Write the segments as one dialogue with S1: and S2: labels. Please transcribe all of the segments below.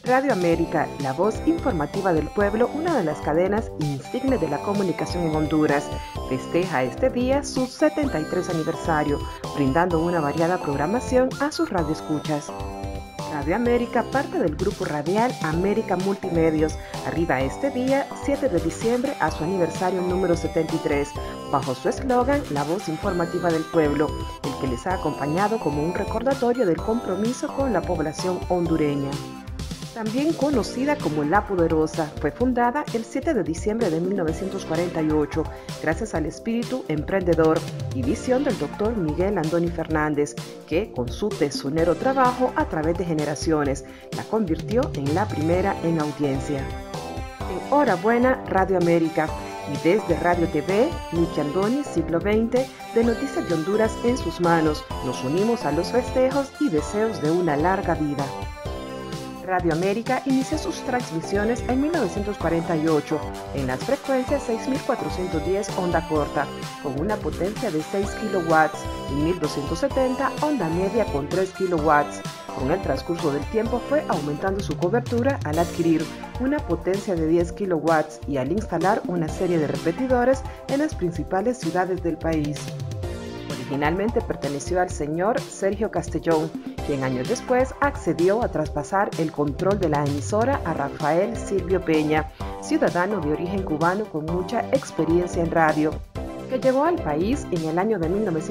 S1: Radio América, la voz informativa del pueblo, una de las cadenas insignes de la comunicación en Honduras, festeja este día su 73 aniversario, brindando una variada programación a sus radioescuchas. Radio América, parte del grupo radial América Multimedios, arriba este día, 7 de diciembre, a su aniversario número 73, bajo su eslogan La voz informativa del pueblo, el que les ha acompañado como un recordatorio del compromiso con la población hondureña. También conocida como La Poderosa, fue fundada el 7 de diciembre de 1948 gracias al espíritu emprendedor y visión del Dr. Miguel Andoni Fernández, que con su tesonero trabajo a través de generaciones la convirtió en la primera en audiencia. Enhorabuena Radio América, y desde Radio TV, Nicky Andoni, siglo XX, de Noticias de Honduras en sus manos, nos unimos a los festejos y deseos de una larga vida. Radio América inició sus transmisiones en 1948 en las frecuencias 6410 onda corta con una potencia de 6 kilowatts y 1270 onda media con 3 kilowatts. Con el transcurso del tiempo fue aumentando su cobertura al adquirir una potencia de 10 kilowatts y al instalar una serie de repetidores en las principales ciudades del país. Originalmente perteneció al señor Sergio Castellón, quien años después accedió a traspasar el control de la emisora a Rafael Silvio Peña, ciudadano de origen cubano con mucha experiencia en radio, que llegó al país en el año de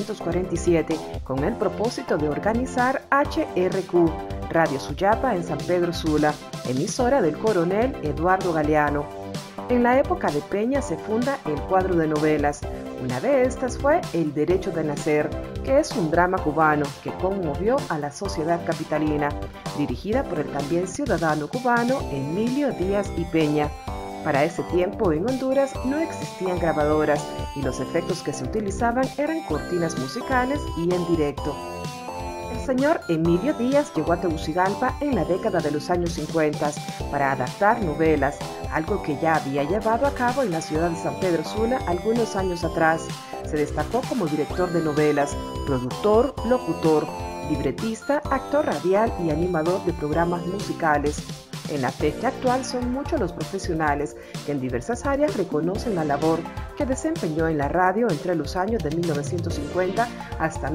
S1: 1947 con el propósito de organizar HRQ, Radio Suyapa en San Pedro Sula, emisora del coronel Eduardo Galeano. En la época de Peña se funda el cuadro de novelas. Una de estas fue El Derecho de Nacer, que es un drama cubano que conmovió a la sociedad capitalina, dirigida por el también ciudadano cubano Emilio Díaz y Peña. Para ese tiempo en Honduras no existían grabadoras y los efectos que se utilizaban eran cortinas musicales y en directo. El señor Emilio Díaz llegó a Tegucigalpa en la década de los años 50 para adaptar novelas, algo que ya había llevado a cabo en la ciudad de San Pedro Sula algunos años atrás. Se destacó como director de novelas, productor, locutor, libretista, actor radial y animador de programas musicales. En la fecha actual son muchos los profesionales que en diversas áreas reconocen la labor que desempeñó en la radio entre los años de 1950 hasta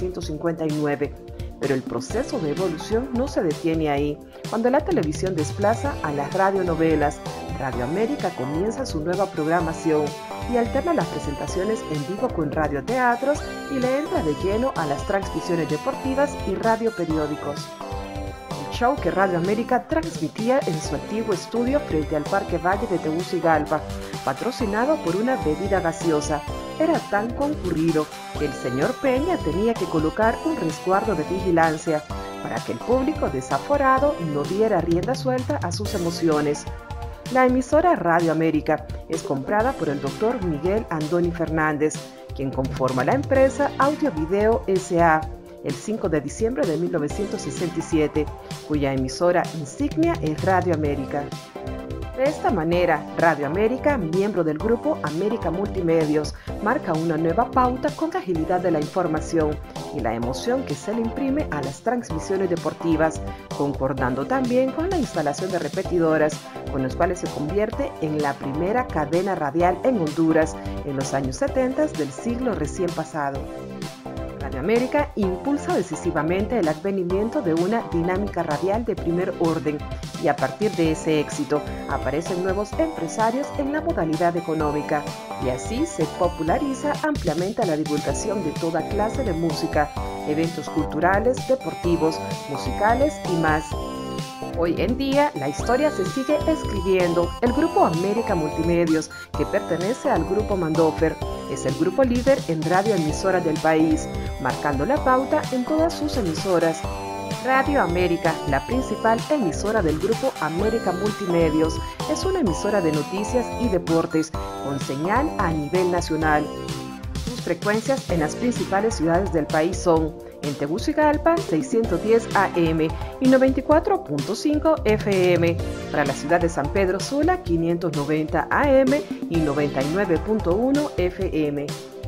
S1: 1959. Pero el proceso de evolución no se detiene ahí. Cuando la televisión desplaza a las radionovelas, Radio América comienza su nueva programación y alterna las presentaciones en vivo con radioteatros y le entra de lleno a las transmisiones deportivas y radioperiódicos. El show que Radio América transmitía en su antiguo estudio frente al Parque Valle de Tegucigalpa, patrocinado por una bebida gaseosa, era tan concurrido que el señor Peña tenía que colocar un resguardo de vigilancia para que el público desaforado no diera rienda suelta a sus emociones. La emisora Radio América es comprada por el Dr. Miguel Andoni Fernández, quien conforma la empresa Audio Video S.A., el 5 de diciembre de 1967, cuya emisora insignia es Radio América. De esta manera, Radio América, miembro del grupo América Multimedios, marca una nueva pauta con agilidad de la información y la emoción que se le imprime a las transmisiones deportivas, concordando también con la instalación de repetidoras, con los cuales se convierte en la primera cadena radial en Honduras en los años 70 del siglo recién pasado. Radio América impulsa decisivamente el advenimiento de una dinámica radial de primer orden y a partir de ese éxito aparecen nuevos empresarios en la modalidad económica y así se populariza ampliamente la divulgación de toda clase de música, eventos culturales, deportivos, musicales y más. Hoy en día, la historia se sigue escribiendo. El Grupo América Multimedios, que pertenece al Grupo Mandofer, es el grupo líder en radioemisora del país, marcando la pauta en todas sus emisoras. Radio América, la principal emisora del Grupo América Multimedios, es una emisora de noticias y deportes con señal a nivel nacional. Sus frecuencias en las principales ciudades del país son: en Tegucigalpa 610 AM y 94.5 FM, para la ciudad de San Pedro Sula 590 AM y 99.1 FM.